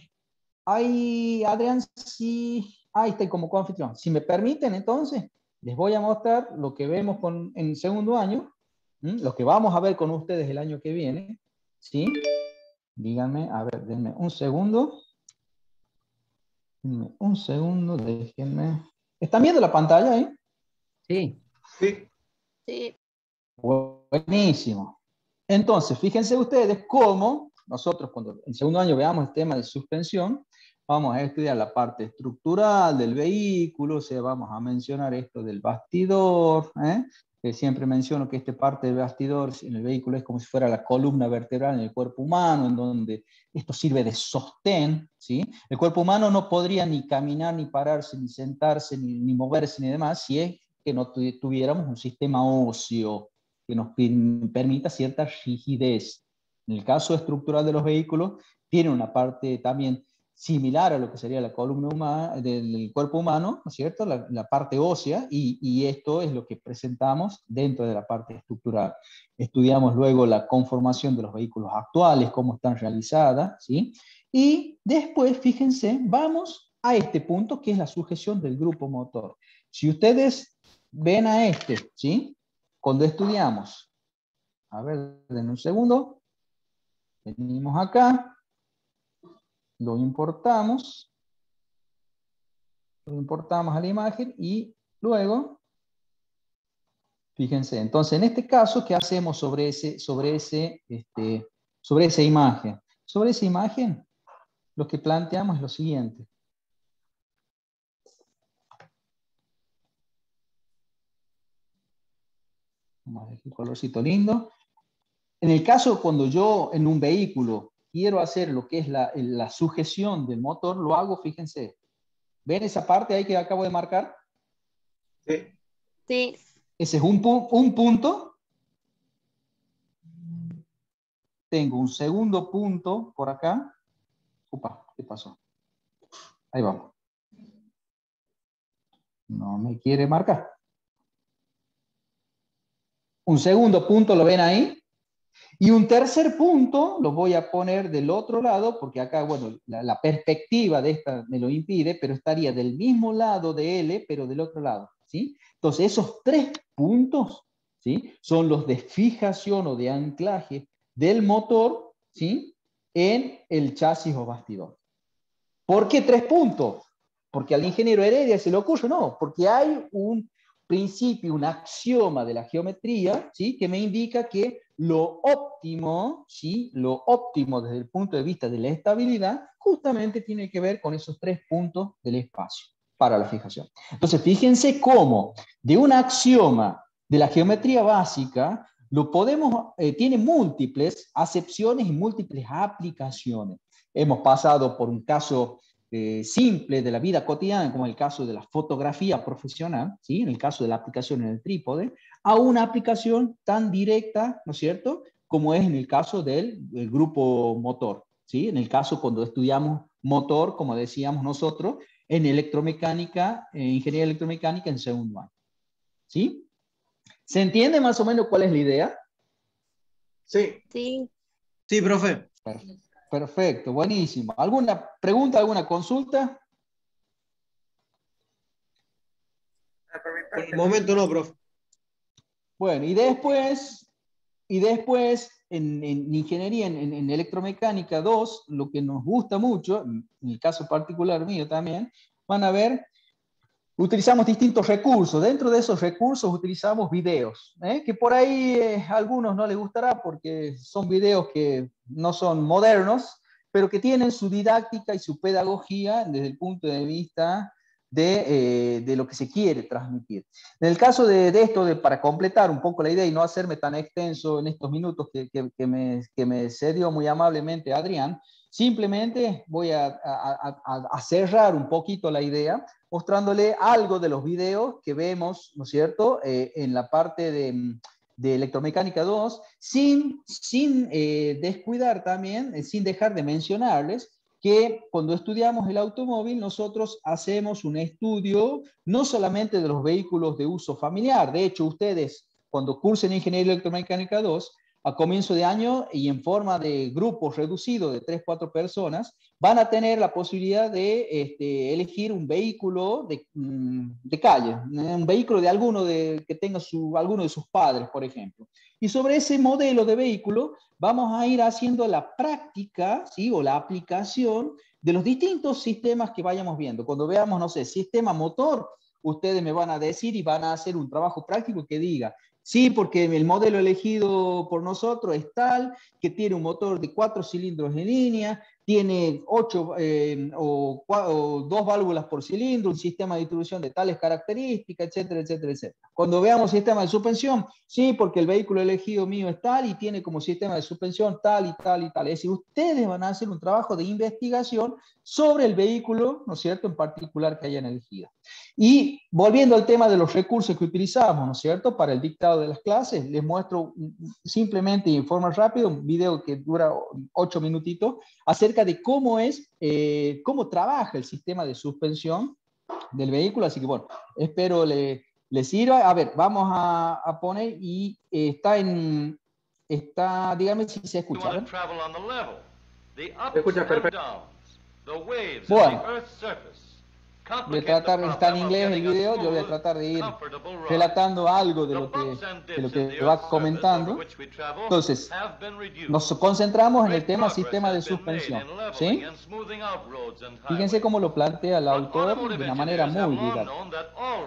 Adrián, si... Ahí está como coanfitrión. Si me permiten, entonces, les voy a mostrar lo que vemos en segundo año, lo que vamos a ver con ustedes el año que viene, ¿sí? Díganme, a ver, denme un segundo. Denme un segundo, déjenme... ¿Están viendo la pantalla ahí? Sí. Sí. Sí. Buenísimo. Entonces, fíjense ustedes cómo nosotros cuando en segundo año veamos el tema de suspensión, vamos a estudiar la parte estructural del vehículo, o sea, vamos a mencionar esto del bastidor, que siempre menciono que esta parte del bastidor en el vehículo es como si fuera la columna vertebral en el cuerpo humano, en donde esto sirve de sostén, ¿sí? El cuerpo humano no podría ni caminar, ni pararse, ni sentarse, ni moverse, ni demás, si es que no tuviéramos un sistema óseo que nos permita cierta rigidez. En el caso estructural de los vehículos, tiene una parte también similar a lo que sería la columna humana, del cuerpo humano, ¿no es cierto? La parte ósea, y esto es lo que presentamos dentro de la parte estructural. Estudiamos luego la conformación de los vehículos actuales, cómo están realizadas, ¿sí? Y después, fíjense, vamos a este punto que es la sujeción del grupo motor. Si ustedes ven a este, ¿sí? Cuando estudiamos, a ver, denme un segundo, venimos acá, lo importamos a la imagen y luego, fíjense, entonces en este caso, ¿qué hacemos sobre esa imagen? Sobre esa imagen, lo que planteamos es lo siguiente. Vamos a ver qué colorcito lindo. En el caso cuando yo en un vehículo quiero hacer lo que es la sujeción del motor, lo hago, fíjense. ¿Ven esa parte ahí que acabo de marcar? Sí. Sí. Ese es un punto. Tengo un segundo punto por acá. Upa, ¿qué pasó? Ahí vamos. No me quiere marcar. Un segundo punto, ¿lo ven ahí? Y un tercer punto lo voy a poner del otro lado, porque acá, bueno, la perspectiva de esta me lo impide, pero estaría del mismo lado de L, pero del otro lado. ¿sí? Entonces, esos 3 puntos, ¿sí? Son los de fijación o de anclaje del motor, ¿sí? En el chasis o bastidor. ¿Por qué 3 puntos? Porque al ingeniero Heredia se le ocurre, no, porque hay un principio, un axioma de la geometría, ¿sí? Que me indica que lo óptimo, ¿sí? Lo óptimo desde el punto de vista de la estabilidad, justamente tiene que ver con esos 3 puntos del espacio para la fijación. Entonces, fíjense cómo de un axioma de la geometría básica, lo podemos, tiene múltiples acepciones y múltiples aplicaciones. Hemos pasado por un caso simple de la vida cotidiana, como el caso de la fotografía profesional, ¿sí? En el caso de la aplicación en el trípode, a una aplicación tan directa, ¿no es cierto?, como es en el caso del grupo motor, ¿sí? En el caso cuando estudiamos motor, como decíamos nosotros, en electromecánica, ingeniería electromecánica en segundo año, ¿sí? ¿Se entiende más o menos cuál es la idea? Sí. Sí. Sí, profe. Perfecto, buenísimo. ¿Alguna pregunta, alguna consulta? Por el momento no, profe. Bueno, y después en ingeniería, en electromecánica 2, lo que nos gusta mucho, en el caso particular mío también, van a ver, utilizamos distintos recursos. Dentro de esos recursos utilizamos videos, que por ahí a algunos no les gustará porque son videos que no son modernos, pero que tienen su didáctica y su pedagogía desde el punto de vista de lo que se quiere transmitir. En el caso de esto, para completar un poco la idea y no hacerme tan extenso en estos minutos que me cedió muy amablemente Adrián, simplemente voy a cerrar un poquito la idea mostrándole algo de los videos que vemos, ¿no es cierto?, en la parte de electromecánica 2, sin descuidar también, sin dejar de mencionarles que cuando estudiamos el automóvil nosotros hacemos un estudio no solamente de los vehículos de uso familiar. De hecho, ustedes cuando cursen Ingeniería Electromecánica 2, a comienzo de año y en forma de grupos reducidos de 3-4 personas, van a tener la posibilidad de elegir un vehículo de calle, un vehículo de alguno que tenga alguno de sus padres, por ejemplo. Y sobre ese modelo de vehículo vamos a ir haciendo la práctica, ¿sí? O la aplicación de los distintos sistemas que vayamos viendo. Cuando veamos, no sé, sistema motor, ustedes me van a decir y van a hacer un trabajo práctico que diga, sí, porque el modelo elegido por nosotros es tal, que tiene un motor de 4 cilindros en línea, tiene 8 o 2 válvulas por cilindro, un sistema de distribución de tales características, etcétera, etcétera, etcétera. Cuando veamos sistema de suspensión, sí, porque el vehículo elegido mío es tal y tiene como sistema de suspensión tal y tal y tal. Es decir, ustedes van a hacer un trabajo de investigación sobre el vehículo, ¿no es cierto?, en particular que hayan elegido. Y volviendo al tema de los recursos que utilizamos, ¿no es cierto?, para el dictado de las clases, les muestro simplemente y en forma rápida un video que dura 8 minutitos acerca de cómo trabaja el sistema de suspensión del vehículo. Así que bueno, espero le sirva. A ver, vamos a poner y dígame si se escucha. ¿Ven? Se escucha perfecto. Bueno. Voy a tratar, está en inglés el video, yo voy a tratar de ir relatando algo de lo que va comentando. Entonces, nos concentramos en el tema sistema de suspensión, ¿sí? Fíjense cómo lo plantea el autor de una manera muy didáctica.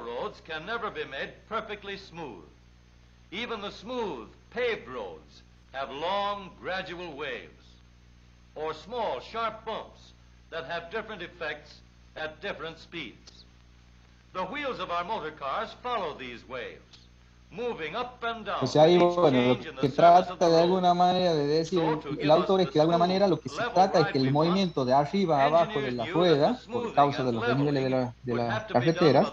At different speeds. The wheels of our motor cars follow these waves, moving up and down. O sea, ahí, bueno, lo que trata de alguna manera de decir el autor es que de alguna manera lo que se trata es que el movimiento de arriba a abajo de la rueda, por causa de los desniveles de las carreteras,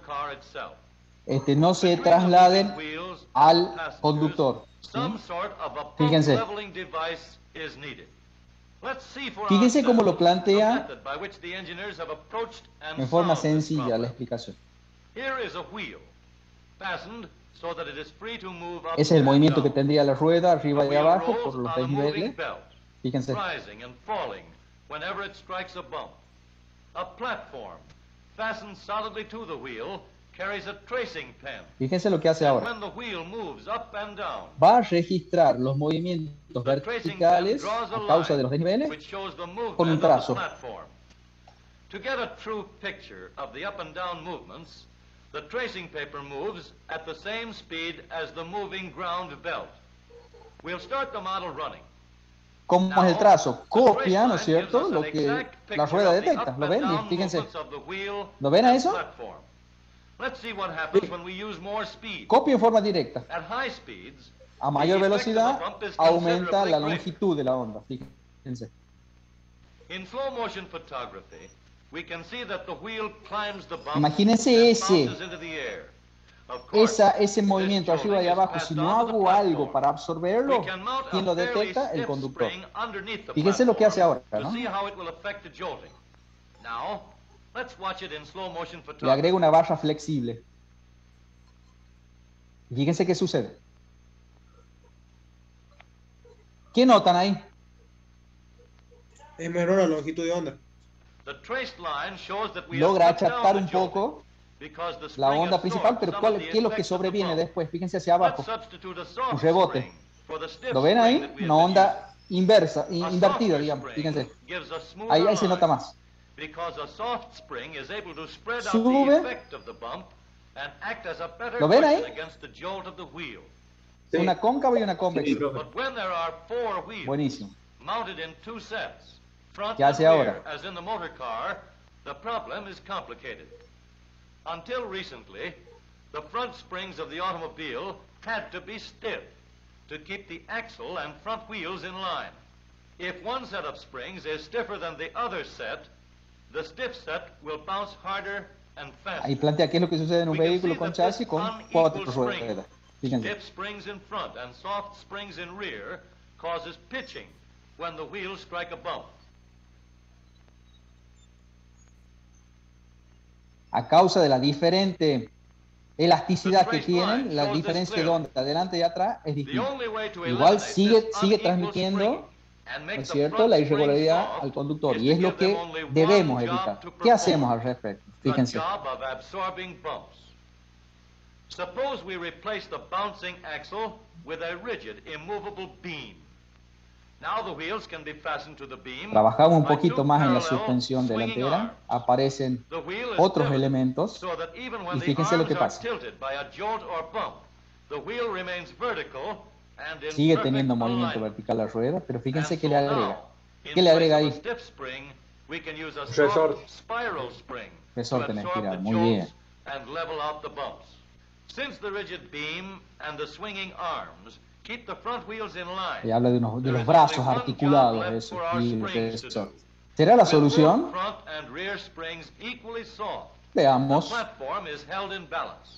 no se trasladen al conductor, ¿sí? Fíjense. Fíjense cómo lo plantea en forma sencilla la explicación. Ese es el movimiento que tendría la rueda arriba y abajo por los desniveles. Fíjense. carries a tracing pen. Fíjense lo que hace And ahora. when the wheel moves up and down, Va a registrar los movimientos the tracing pen verticales draws a a causa de los line desniveles which shows the con un movement of the trazo. platform. To get a true picture of the up and down movements, the tracing paper moves at the same speed as the moving ground belt. We'll start the model running. ¿Cómo es el trazo? Copia, ¿no es cierto?, lo que la rueda detecta. ¿Lo ven? Fíjense. ¿Lo ven a eso? Let's see what happens when we use more speed. Copia en forma directa. At high speeds, A mayor the effect of velocidad, the bump is aumenta la considerably greater. longitud de la onda. Fíjense. In slow motion photography, we can see that the wheel climbs the bump Imagínense and ese. bounces into the air. Of course, Ese movimiento this arriba y jolting is abajo, passed si no on to the hago platform. algo para absorberlo, We can mount ¿quién a lo fairly detecta? El stiff conductor. spring underneath the Fíjense lo que hace platform ahora, to ¿no? see how it will affect the jolting. Now, let's watch it in slow motion Le photography. agrego una barra flexible. Fíjense qué sucede. ¿Qué notan ahí? Es menor la longitud de onda. The traced line shows that we Logra have cut achatar down un the jolting poco because the la spring onda absorbs principal, pero some of the ¿qué es lo que effects of the sobreviene bump. después? Fíjense hacia abajo. Let's substitute a soft Un rebote. spring for the stiff ¿Lo ven spring ahí? that we have Una been onda inversa, using. A invertida, softer digamos. spring Fíjense. gives a smoother Ahí se nota line más. because a soft spring is able to spread out Sube. the effect of the bump and act as a better ¿Lo ven cushion ahí? against the jolt of the wheel. Sí. Una cóncava y una convexa. But when there are four wheels Buenísimo. mounted in two sets, front ¿Qué and hace rear, ahora? as in the motor car, the problem is complicated. Until recently, the front springs of the automobile had to be stiff to keep the axle and front wheels in line. If one set of springs is stiffer than the other set, the stiff set will bounce harder and faster. Ahí plantea qué es lo que sucede en un We can vehículo see con that chasis this con unequal 4 spring, ruedas. Fíjense. stiff springs in front and soft springs in rear, causes pitching when the wheels strike a bump. A causa de la diferente elasticidad que tienen, la diferencia de onda de adelante y atrás es The distinta. only way to Igual eliminate sigue this sigue unequal transmitiendo, springing and ¿no make es the cierto?, front la spring irregularidad soft al conductor. is Y to es lo give them que only one debemos job evitar. to ¿Qué perform, hacemos al respecto? the Fíjense. job of absorbing bumps. Suppose we replace the bouncing axle with a rigid, immovable beam. Now the wheels can be fastened to the beam Trabajamos un by poquito two más en la parallel suspensión swinging delantera, arms. aparecen The wheel is otros pivoted elementos so that even when y the fíjense lo arms que are pasa. tilted by a jolt or bump, the wheel remains vertical and in Sigue perfect teniendo movimiento alignment. vertical la rueda, pero fíjense And qué so le agrega. now, ¿Qué in le agrega place ahí? of a stiff spring, we can use a Resorte. soft spiral spring to Resorte en absorb espiral, the muy bien. jolts and level out the bumps. Since the rigid beam and the swinging arms keep the front wheels in line, Y habla de there los is brazos only one articulados, job left eso, for our y el springs to resort. do. ¿Será la With solución? both front and rear springs equally soft, Veamos. the platform is held in balance.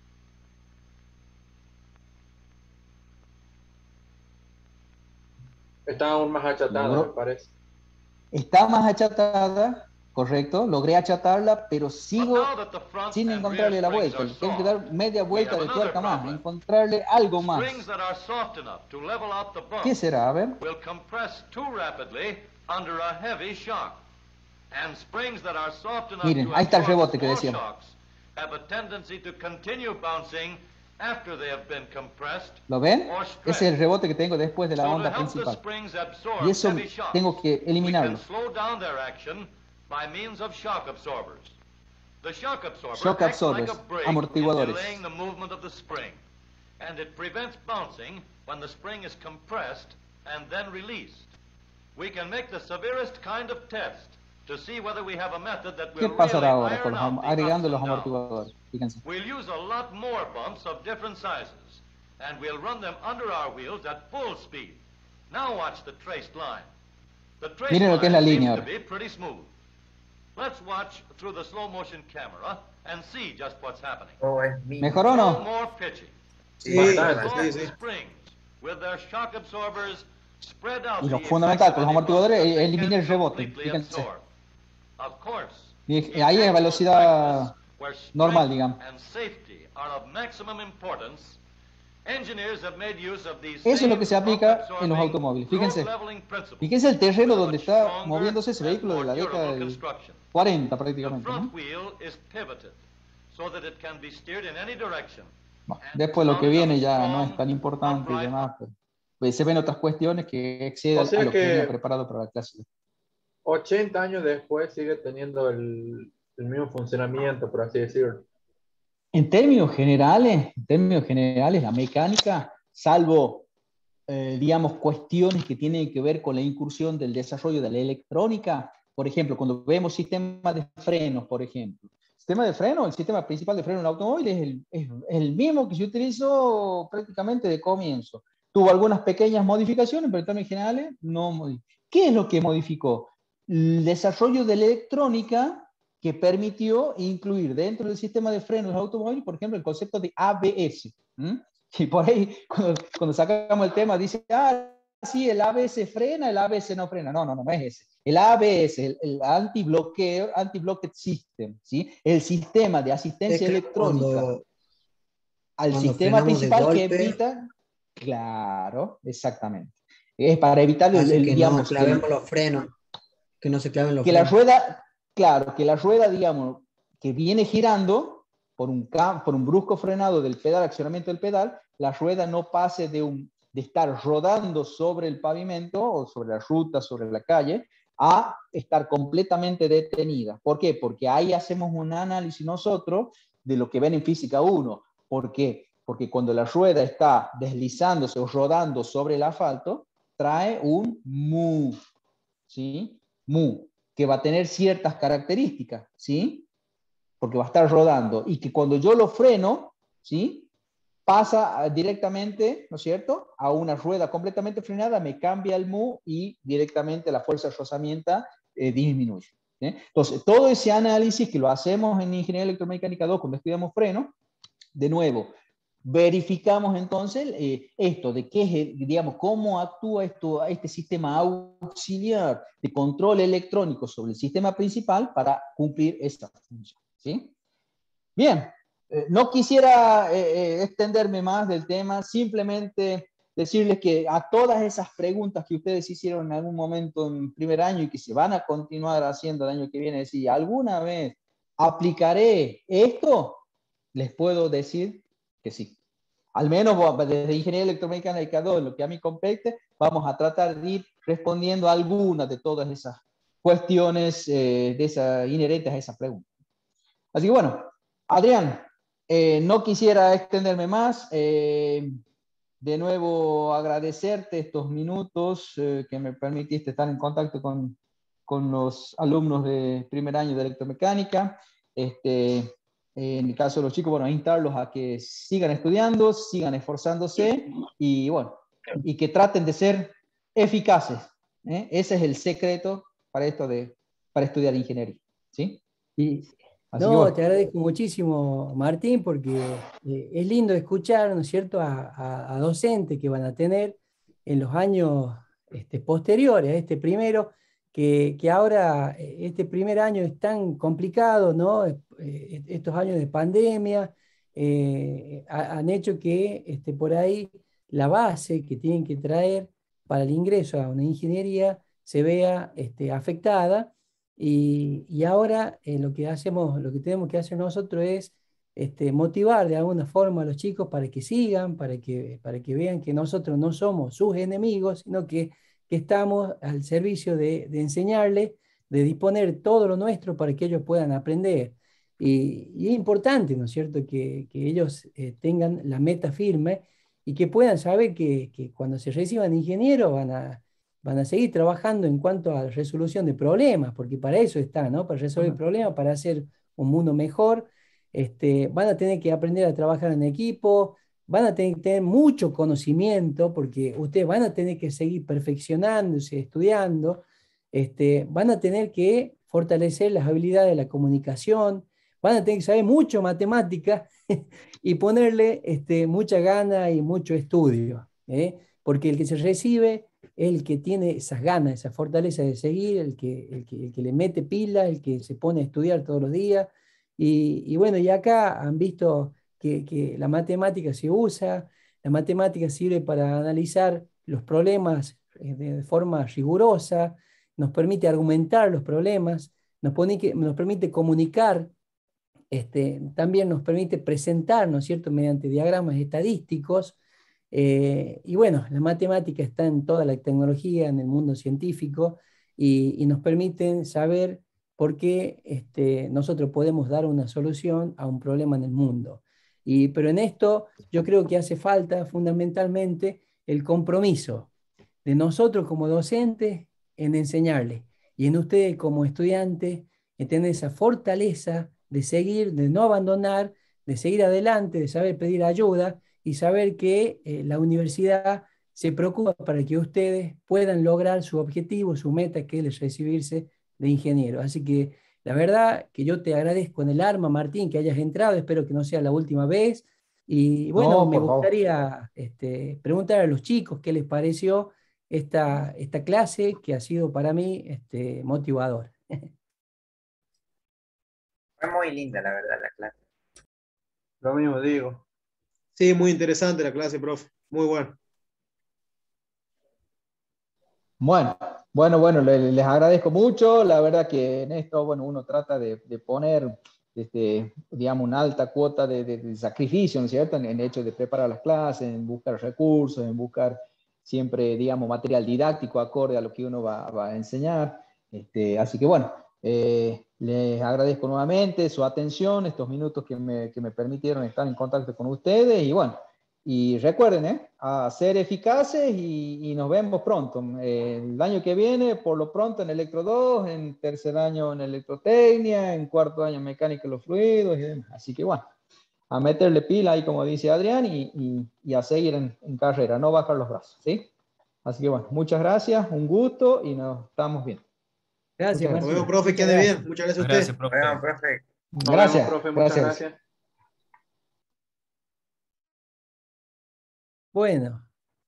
Está aún más achatada, Logró. me parece. Está más achatada, correcto, logré achatarla, pero But sigo now that the front sin and encontrarle rear la springs vuelta. are Le tengo que soft, dar media vuelta we de have tuerca another más, problem. encontrarle algo más. Springs that are soft enough to level out the bump ¿Qué será? A ver. will compress too rapidly under a heavy shock. And springs that are soft enough Miren, to ahí está el absorb rebote que small decíamos. shocks have a tendency to continue bouncing after they have been compressed ¿Lo ven? or Ese es stretched. el rebote que tengo después de la So to onda help the principal. springs absorb Y eso heavy shocks, tengo que we eliminarlo. can slow down their action by means of shock absorbers. The shock absorber Shock acts absorbers, like a brake amortiguadores. in delaying the movement of the spring, and it prevents bouncing when the spring is compressed and then released. We can make the severest kind of test to see whether we have a method that ¿Qué will pasará really ahora con iron out the agregando ups los and downs. amortiguadores? Fíjense. We'll use a lot more bumps of different sizes, and we'll run them under our wheels at full speed. Now watch the traced line. The traced Miren lo que es la line seems línea to ahora. be pretty smooth. Let's watch through the slow motion camera and see just what's happening. Oh, es mi- ¿Mejoró o No no? more pitching. Sí, Bastante, Soft sí, sí. springs with their shock absorbers spread out Y lo the fundamental effect con los of any amortiguadores bumps es that they eliminar el can't rebote. completely Fíjense. absorb. Of course, Y in ahí es actual velocidad practice, where normal, strength digamos. and safety are of maximum importance, engineers have made use of these Eso es lo que se same aplica en los bump-absorbing, automóviles. Fíjense. road-leveling principles Fíjense el terreno with a donde much está stronger moviéndose ese and vehículo de more la década durable del construction. 40 The prácticamente, ¿no? front wheel is pivoted so that it can be steered in any direction. Bueno, después lo que viene ya no es tan importante y demás, pues se ven otras cuestiones que exceden O sea a lo que que- venía preparado para la clase. 80 años después sigue teniendo el mismo funcionamiento, por así decirlo. En términos generales, la mecánica, salvo, digamos, cuestiones que tienen que ver con la incursión del desarrollo de la electrónica, por ejemplo, cuando vemos sistemas de frenos, por ejemplo. El sistema principal de freno en el automóvil es el mismo que se utilizó prácticamente de comienzo. Tuvo algunas pequeñas modificaciones, pero en términos generales no modificó. ¿Qué es lo que modificó? El desarrollo de la electrónica que permitió incluir dentro del sistema de frenos del automóvil, por ejemplo, el concepto de ABS. Y por ahí, cuando sacamos el tema, dice, sí, el ABS frena, el ABS no frena. No es ese. El ABS, el Anti-Blockade System, ¿sí? El sistema de asistencia electrónica al sistema principal que evita... Claro, exactamente. Es para evitar digamos, no clavemos los frenos. Que no se claven los frenos. La rueda, claro, que la rueda, digamos, que viene girando por un brusco frenado del pedal, accionamiento del pedal, la rueda no pase de estar rodando sobre el pavimento o sobre la ruta, sobre la calle, a estar completamente detenida. ¿Por qué? Porque ahí hacemos un análisis nosotros de lo que ven en física 1. ¿Por qué? Porque cuando la rueda está deslizándose o rodando sobre el asfalto, trae un mu, ¿sí? Mu, que va a tener ciertas características, ¿sí? Porque va a estar rodando. Y que cuando yo lo freno, ¿sí? Pasa directamente, ¿no es cierto?, a una rueda completamente frenada, me cambia el mu y directamente la fuerza de rozamiento disminuye. ¿Sí? Entonces, todo ese análisis que lo hacemos en Ingeniería Electromecánica 2 cuando estudiamos freno, de nuevo, verificamos entonces esto de qué es, digamos, cómo actúa este sistema auxiliar de control electrónico sobre el sistema principal para cumplir esta función. ¿Sí? Bien. No quisiera extenderme más del tema, simplemente decirles que a todas esas preguntas que ustedes hicieron en algún momento en primer año y que se van a continuar haciendo el año que viene, si alguna vez aplicaré esto, les puedo decir que sí. Al menos desde Ingeniería Electromecánica 2, lo que a mí compete, vamos a tratar de ir respondiendo a algunas de todas esas cuestiones inherentes a esa pregunta. Así que bueno, Adrián, no quisiera extenderme más. De nuevo, agradecerte estos minutos que me permitiste estar en contacto con los alumnos de primer año de electromecánica. En el caso de los chicos, bueno, instarlos a que sigan estudiando, sigan esforzándose y, bueno, y que traten de ser eficaces. Ese es el secreto para estudiar ingeniería. ¿Sí? Así no, bueno. Te agradezco muchísimo, Martín, porque es lindo escuchar, ¿no es cierto?, a docentes que van a tener en los años posteriores a este primero, que ahora este primer año es tan complicado, ¿no? Estos años de pandemia han hecho que por ahí la base que tienen que traer para el ingreso a una ingeniería se vea afectada. Y ahora lo que tenemos que hacer nosotros es motivar de alguna forma a los chicos para que sigan, para que vean que nosotros no somos sus enemigos, sino que estamos al servicio de enseñarles, de disponer todo lo nuestro para que ellos puedan aprender. Y es importante, ¿no es cierto?, que ellos tengan la meta firme y que puedan saber que cuando se reciban ingenieros van a seguir trabajando en cuanto a la resolución de problemas, porque para eso está, ¿no? Para resolver problemas, para hacer un mundo mejor. Van a tener que aprender a trabajar en equipo, van a tener que tener mucho conocimiento, porque ustedes van a tener que seguir perfeccionándose, estudiando, van a tener que fortalecer las habilidades de la comunicación, van a tener que saber mucho matemática y ponerle mucha gana y mucho estudio, porque el que se recibe, el que tiene esas ganas, esa fortaleza de seguir, el que le mete pila, el que se pone a estudiar todos los días. Y bueno, y acá han visto que la matemática se usa, la matemática sirve para analizar los problemas de forma rigurosa, nos permite argumentar los problemas, nos permite comunicar también nos permite presentar, ¿no es cierto?, mediante diagramas estadísticos. Y bueno, la matemática está en toda la tecnología, en el mundo científico, y nos permiten saber por qué nosotros podemos dar una solución a un problema en el mundo. Pero en esto yo creo que hace falta fundamentalmente el compromiso de nosotros como docentes en enseñarles, y en ustedes como estudiantes en tener esa fortaleza de seguir, de no abandonar, de seguir adelante, de saber pedir ayuda y saber que la universidad se preocupa para que ustedes puedan lograr su objetivo, su meta, que es recibirse de ingeniero. Así que la verdad que yo te agradezco en el alma, Martín, que hayas entrado, espero que no sea la última vez. Y bueno, No, me por favor. gustaría preguntar a los chicos qué les pareció esta clase, que ha sido para mí motivadora. Fue muy linda, la verdad, la clase. Lo mismo digo. Sí, muy interesante la clase, profe. Muy bueno. Bueno, les agradezco mucho. La verdad que en esto, bueno, uno trata de poner, digamos, una alta cuota de sacrificio, ¿no es cierto?, en el hecho de preparar las clases, en buscar recursos, en buscar siempre, digamos, material didáctico acorde a lo que uno va a enseñar. Así que bueno, les agradezco nuevamente su atención, estos minutos que me permitieron estar en contacto con ustedes, y bueno, y recuerden, a ser eficaces, y nos vemos pronto. El año que viene, por lo pronto, en Electro 2, en tercer año en Electrotecnia, en cuarto año en Mecánica de los Fluidos, y demás. Así que bueno, a meterle pila ahí, como dice Adrián, y a seguir en carrera, no bajar los brazos, ¿sí? Así que bueno, muchas gracias, un gusto, y nos estamos viendo. Gracias, Nos Martín. vemos, profe, que ande bien. Muchas gracias a usted. Gracias, profe. Nos vemos, profe. Nos Gracias. vemos, profe, muchas gracias. Bueno,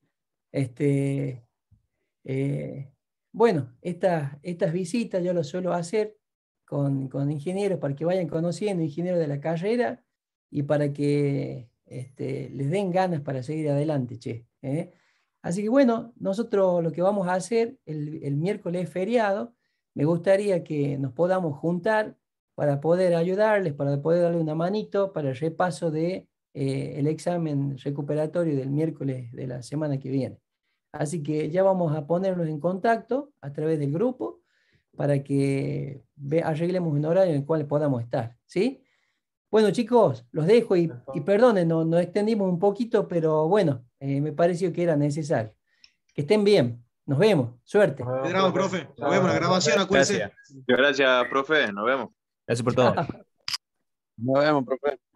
bueno, estas visitas yo las suelo hacer con ingenieros para que vayan conociendo ingenieros de la carrera y para que les den ganas para seguir adelante, che. Así que bueno, nosotros lo que vamos a hacer, el miércoles es feriado, me gustaría que nos podamos juntar para poder ayudarles, para poder darle una manito para el repaso de el examen recuperatorio del miércoles de la semana que viene. Así que ya vamos a ponernos en contacto a través del grupo para que arreglemos un horario en el cual podamos estar, ¿sí? Bueno, chicos, los dejo y perdonen, nos extendimos un poquito, pero bueno, me pareció que era necesario. Que estén bien, nos vemos, suerte. Esperamos, profe. Nos vemos en la grabación, acuérdense. Gracias, profe. Nos vemos. Gracias por todo. Nos vemos, profe.